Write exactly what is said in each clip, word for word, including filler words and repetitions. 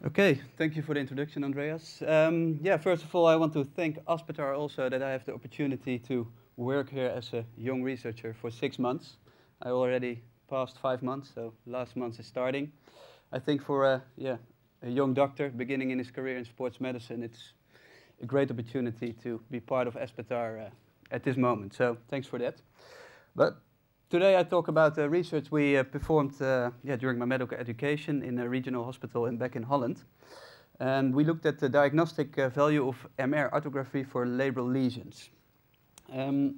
Okay, thank you for the introduction, Andreas. Um, yeah, first of all, I want to thank Aspetar also that I have the opportunity to work here as a young researcher for six months. I already passed five months, so last month is starting. I think for a, yeah, a young doctor beginning in his career in sports medicine, it's a great opportunity to be part of Aspetar uh, at this moment. So thanks for that. But today I talk about the research we uh, performed uh, yeah, during my medical education in a regional hospital in, back in Holland. And we looked at the diagnostic uh, value of M R arthrography for labral lesions. Um,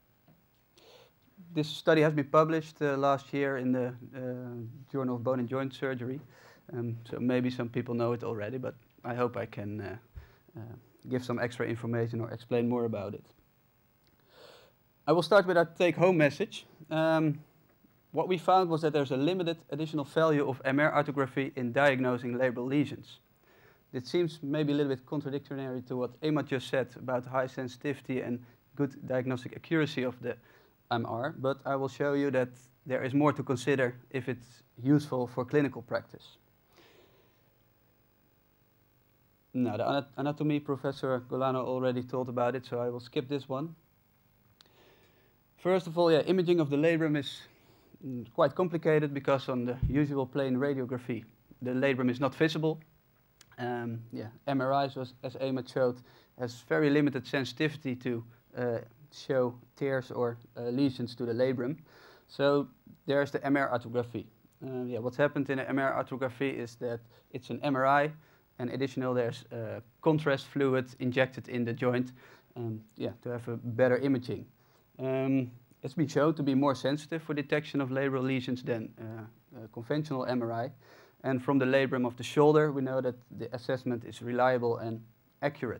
this study has been published uh, last year in the uh, Journal of Bone and Joint Surgery. Um, so maybe some people know it already, but I hope I can uh, uh, give some extra information or explain more about it. I will start with our take-home message. Um, what we found was that there's a limited additional value of M R arthrography in diagnosing labral lesions. It seems maybe a little bit contradictory to what Emma just said about high sensitivity and good diagnostic accuracy of the M R, but I will show you that there is more to consider if it's useful for clinical practice. Now, the anatomy professor Golano already told about it, so I will skip this one. First of all, yeah, imaging of the labrum is mm, quite complicated because on the usual plain radiography, the labrum is not visible. Um, yeah, M R Is, was, as Emma showed, has very limited sensitivity to uh, show tears or uh, lesions to the labrum. So there's the M R arthrography. Uh, yeah, what's happened in the M R arthrography is that it's an M R I, and additional there's uh, contrast fluid injected in the joint, um, yeah, to have a better imaging. Um, it's been shown to be more sensitive for detection of labral lesions than uh, conventional M R I. And from the labrum of the shoulder, we know that the assessment is reliable and accurate.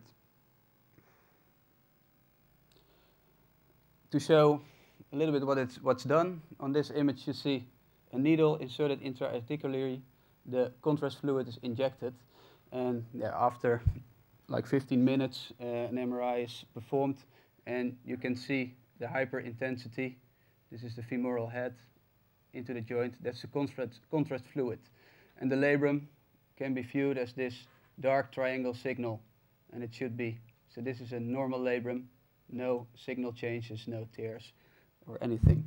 To show a little bit what it's, what's done, on this image you see a needle inserted intra-articularly, the contrast fluid is injected, and yeah, after like fifteen minutes, uh, an M R I is performed, and you can see the hyperintensity. This is the femoral head into the joint. That's the contrast, contrast fluid. And the labrum can be viewed as this dark triangle signal, and it should be. So this is a normal labrum, no signal changes, no tears or anything.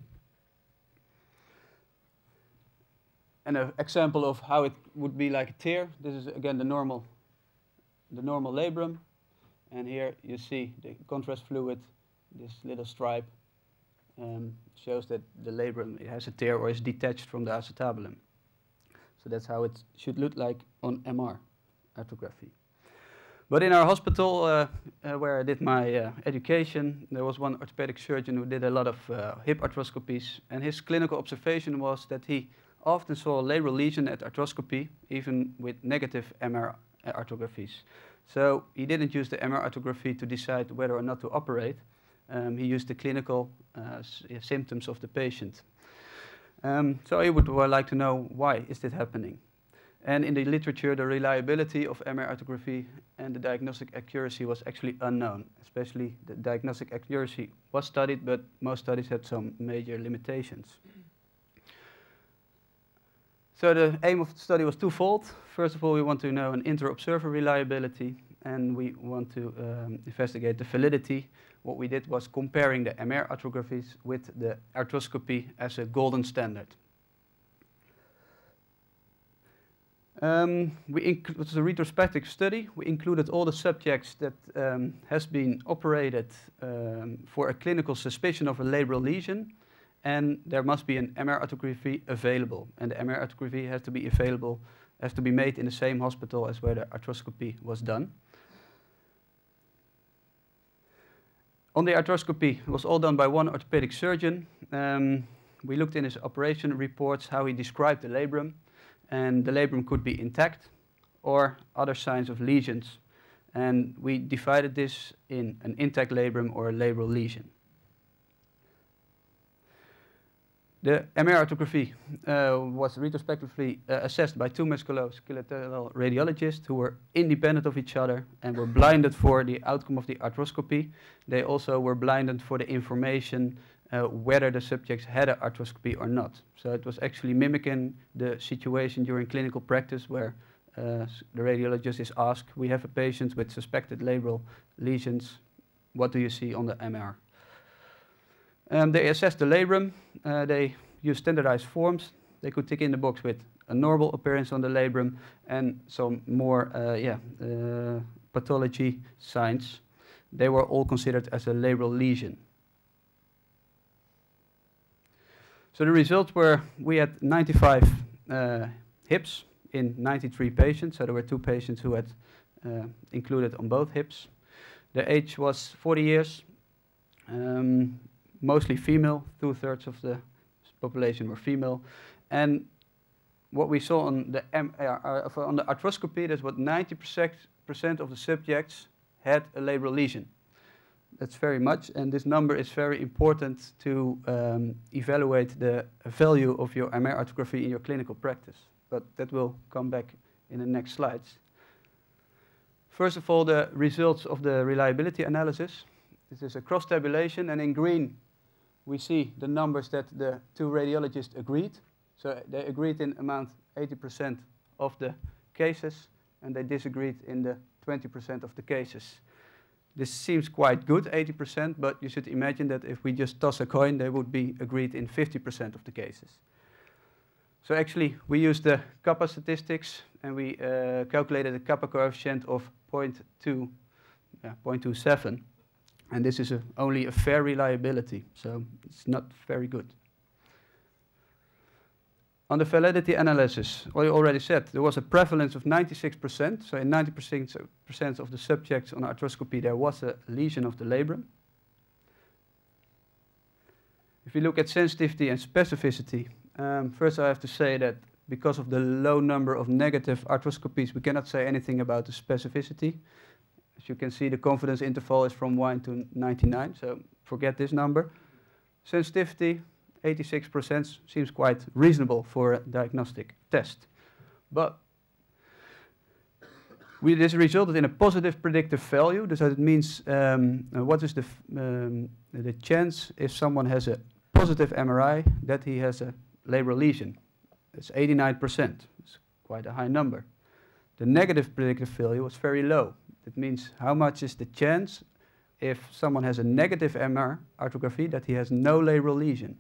And an example of how it would be like a tear. This is again the normal, the normal labrum, and here you see the contrast fluid. This little stripe um, shows that the labrum it has a tear or is detached from the acetabulum. So that's how it should look like on M R arthrography. But in our hospital, uh, uh, where I did my uh, education, there was one orthopedic surgeon who did a lot of uh, hip arthroscopies, and his clinical observation was that he often saw a labral lesion at arthroscopy, even with negative M R arthrographies. So he didn't use the M R arthrography to decide whether or not to operate. Um, he used the clinical uh, symptoms of the patient. Um, so I would well, like to know why is this happening. And in the literature, the reliability of M R arthrography and the diagnostic accuracy was actually unknown. Especially the diagnostic accuracy was studied, but most studies had some major limitations. So the aim of the study was twofold. First of all, we want to know an inter-observer reliability, and we want to um, investigate the validity. What we did was comparing the M R arthrographies with the arthroscopy as a golden standard. Um, we it was a retrospective study. We included all the subjects that um, has been operated um, for a clinical suspicion of a labral lesion, and there must be an M R arthrography available. And the M R arthrography has to be available, has to be made in the same hospital as where the arthroscopy was done. On the arthroscopy, it was all done by one orthopedic surgeon. Um, we looked in his operation reports how he described the labrum, and the labrum could be intact or other signs of lesions. And we divided this in an intact labrum or a labral lesion. The M R arthrography uh, was retrospectively uh, assessed by two musculoskeletal radiologists who were independent of each other and were blinded for the outcome of the arthroscopy. They also were blinded for the information uh, whether the subjects had an arthroscopy or not. So it was actually mimicking the situation during clinical practice where uh, the radiologist is asked, we have a patient with suspected labral lesions, what do you see on the M R? Um, they assess the labrum, uh, they use standardized forms, they could tick in the box with a normal appearance on the labrum and some more uh, yeah, uh, pathology signs. They were all considered as a labral lesion. So the results were, we had ninety-five uh, hips in ninety-three patients, so there were two patients who had uh, included on both hips. The age was forty years, um, mostly female, two-thirds of the population were female. And what we saw on the, M R, uh, on the arthroscopy, that's what ninety percent of the subjects had a labral lesion. That's very much, and this number is very important to um, evaluate the value of your M R arthrography in your clinical practice. But that will come back in the next slides. First of all, the results of the reliability analysis. This is a cross-tabulation, and in green we see the numbers that the two radiologists agreed. So they agreed in amount eighty percent of the cases, and they disagreed in the twenty percent of the cases. This seems quite good, eighty percent, but you should imagine that if we just toss a coin, they would be agreed in fifty percent of the cases. So actually, we used the kappa statistics, and we uh, calculated a kappa coefficient of zero point two, yeah, zero point two seven. And this is a, only a fair reliability, so it's not very good. On the validity analysis, well, I already said, there was a prevalence of ninety-six percent. So in ninety percent of the subjects on arthroscopy, there was a lesion of the labrum. If you look at sensitivity and specificity, um, first I have to say that because of the low number of negative arthroscopies, we cannot say anything about the specificity. As you can see, the confidence interval is from one to ninety-nine, so forget this number. Sensitivity, eighty-six percent seems quite reasonable for a diagnostic test. But we, this resulted in a positive predictive value. So it means um, uh, what is the, f um, the chance if someone has a positive M R I that he has a labral lesion? It's eighty-nine percent. It's quite a high number. The negative predictive value was very low. It means how much is the chance if someone has a negative M R arthrography that he has no labral lesion.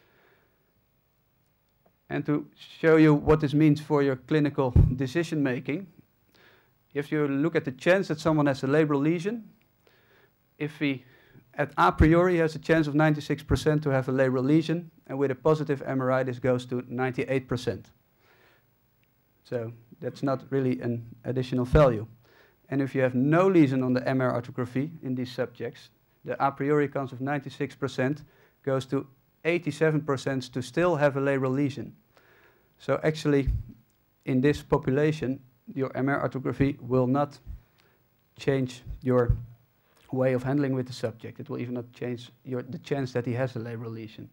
And to show you what this means for your clinical decision making, if you look at the chance that someone has a labral lesion, if he at a priori has a chance of ninety-six percent to have a labral lesion, and with a positive M R I this goes to ninety-eight percent. So that's not really an additional value. And if you have no lesion on the M R arthrography in these subjects, the a priori chance of ninety-six percent goes to eighty-seven percent to still have a labral lesion. So actually, in this population, your M R arthrography will not change your way of handling with the subject. It will even not change your, the chance that he has a labral lesion.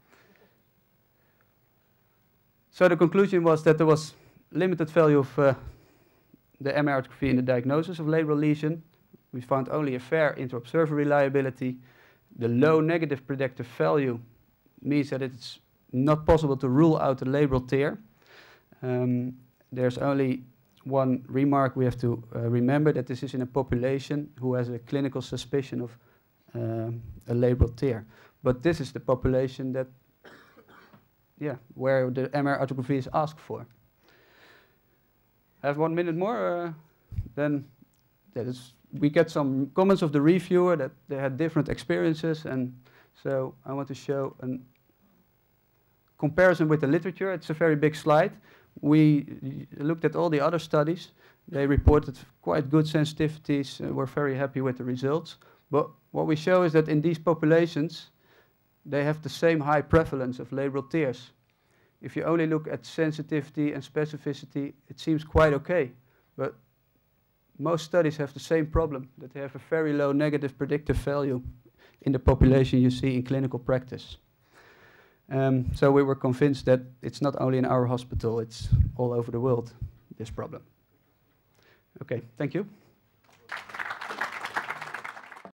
So the conclusion was that there was limited value of uh, the M R arthrography in the diagnosis of labral lesion. We found only a fair inter-observer reliability. The low negative predictive value means that it's not possible to rule out a labral tear. Um, there's only one remark we have to uh, remember, that this is in a population who has a clinical suspicion of um, a labral tear. But this is the population that, yeah, where the M R arthrography is asked for. I have one minute more, uh, then that is, we get some comments of the reviewer that they had different experiences, and so I want to show a comparison with the literature. It's a very big slide. We looked at all the other studies. They reported quite good sensitivities. Uh, we're very happy with the results. But what we show is that in these populations, they have the same high prevalence of labral tears. If you only look at sensitivity and specificity, it seems quite okay. But most studies have the same problem, that they have a very low negative predictive value in the population you see in clinical practice. Um, so we were convinced that it's not only in our hospital, it's all over the world, this problem. Okay, thank you.